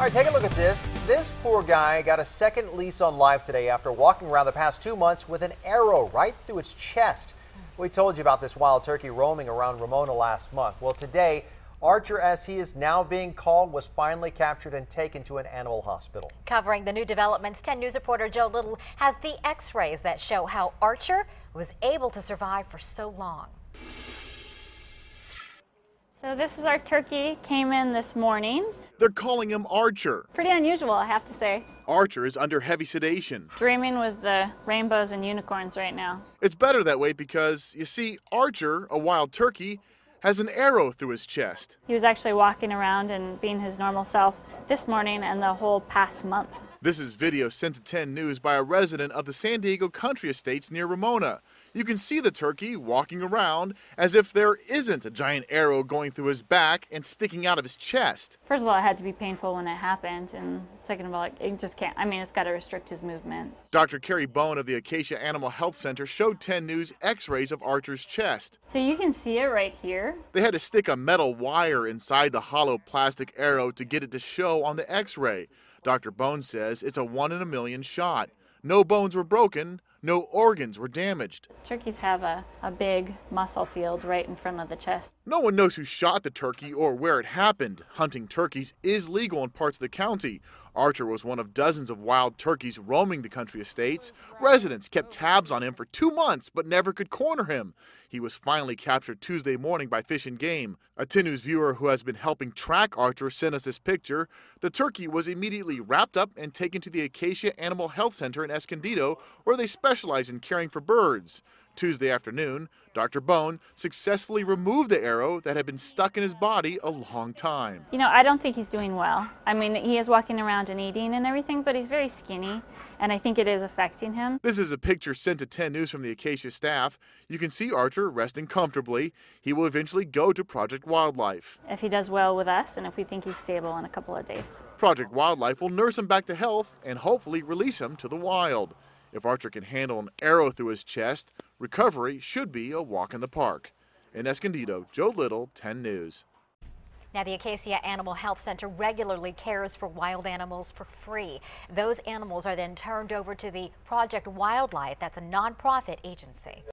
All right, take a look at this. This poor guy got a second lease on life today after walking around the past 2 months with an arrow right through its chest. We told you about this wild turkey roaming around Ramona last month. Well, today, Archer, as he is now being called, was finally captured and taken to an animal hospital. Covering the new developments, 10 News reporter Joe Little has the x-rays that show how Archer was able to survive for so long. So this is our turkey, came in this morning. They're calling him Archer. Pretty unusual, I have to say. Archer is under heavy sedation. Dreaming with the rainbows and unicorns right now. It's better that way because, you see, Archer, a wild turkey, has an arrow through his chest. He was actually walking around and being his normal self this morning and the whole past month. This is video sent to 10 News by a resident of the San Diego Country Estates near Ramona. You can see the turkey walking around as if there isn't a giant arrow going through his back and sticking out of his chest. First of all, it had to be painful when it happened, and second of all, it just can't. I mean, it's got to restrict his movement. Dr. Carrie Bone of the Acacia Animal Health Center showed 10 News x-rays of Archer's chest. So you can see it right here. They had to stick a metal wire inside the hollow plastic arrow to get it to show on the x-ray. Dr. Bone says it's a 1 in a million shot. No bones were broken, no organs were damaged. Turkeys have a big muscle field right in front of the chest. No one knows who shot the turkey or where it happened. Hunting turkeys is legal in parts of the county. Archer was one of dozens of wild turkeys roaming the country estates. Residents kept tabs on him for 2 months but never could corner him. He was finally captured Tuesday morning by Fish and Game. A 10 News viewer who has been helping track Archer sent us this picture. The turkey was immediately wrapped up and taken to the Acacia Animal Health Center in Escondido, where they specialize in caring for birds. Tuesday afternoon, Dr. Bone successfully removed the arrow that had been stuck in his body a long time. You know, I don't think he's doing well. I mean, he is walking around and eating and everything, but he's very skinny, and I think it is affecting him. This is a picture sent to 10 News from the Acacia staff. You can see Archer resting comfortably. He will eventually go to Project Wildlife. If he does well with us and if we think he's stable in a couple of days. Project Wildlife will nurse him back to health and hopefully release him to the wild. If Archer can handle an arrow through his chest, recovery should be a walk in the park. In Escondido, Joe Little, 10 News. Now, the Acacia Animal Health Center regularly cares for wild animals for free. Those animals are then turned over to the Project Wildlife. That's a nonprofit agency.